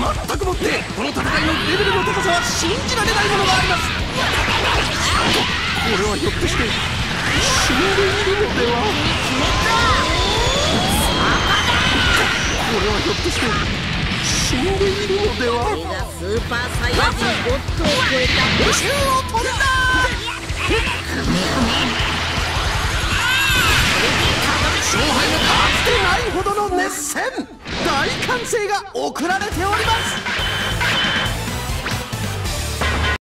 全くもってこの戦いのレベルの高さは信じられないものがあります。これはひょっとして死んでいるのでは。これはひょっとして死んでいるのでは。 これがスーパーサイヤ人ゴッドを超えた宇宙を飛んだ。勝敗のかつてないほどの熱戦、大歓声が送られております。